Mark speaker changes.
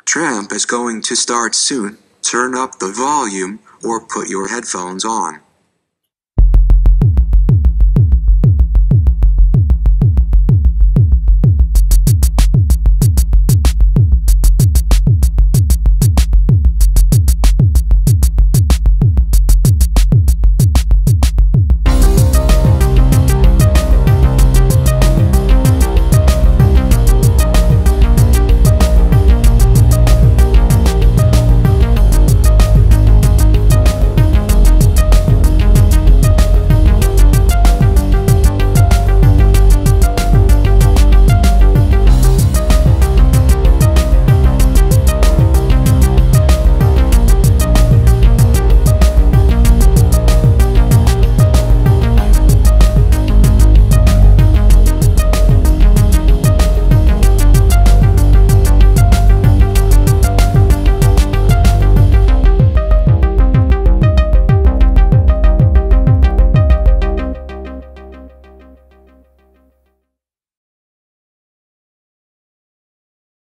Speaker 1: Tramp is going to start soon. Turn up the volume, or put your headphones on.